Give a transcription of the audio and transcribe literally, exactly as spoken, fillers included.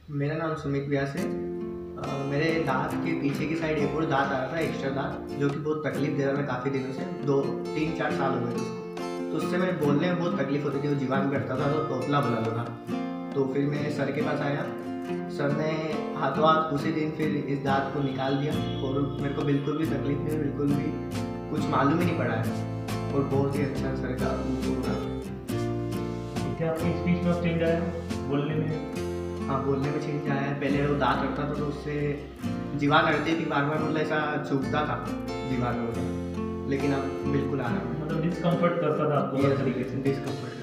मेरा नाम सुमित व्यास है। अ, मेरे दाँत के पीछे की साइड एक और दाँत आ रहा था, एक्स्ट्रा दाँत, जो कि बहुत तकलीफ दे रहा था काफ़ी दिनों से, दो तीन चार साल हो गए थे उसको। तो उससे मेरे बोलने में बहुत तकलीफ होती थी, वो जीवाणु करता था तो तोतला बुलाता था। तो फिर मैं सर के पास आया, सर ने हाथों हाथ उसी दिन फिर इस दाँत को निकाल दिया और मेरे को बिल्कुल भी तकलीफ नहीं, बिल्कुल भी कुछ मालूम ही नहीं पड़ा है और बहुत ही अच्छा सर का वो हो रहा। क्या आपकी स्पीच में चेंज आया बोलने में? हाँ, बोलने में चेंज आया है। पहले वो दाँत रखता था तो उससे जीवाणु अड़ती थी बार बार, मतलब ऐसा चुभता था जीवाणु, लेकिन अब बिल्कुल आ रहा है। मतलब डिस्कम्फर्ट करता था आपको हर तरीके से? डिस्कम्फर्ट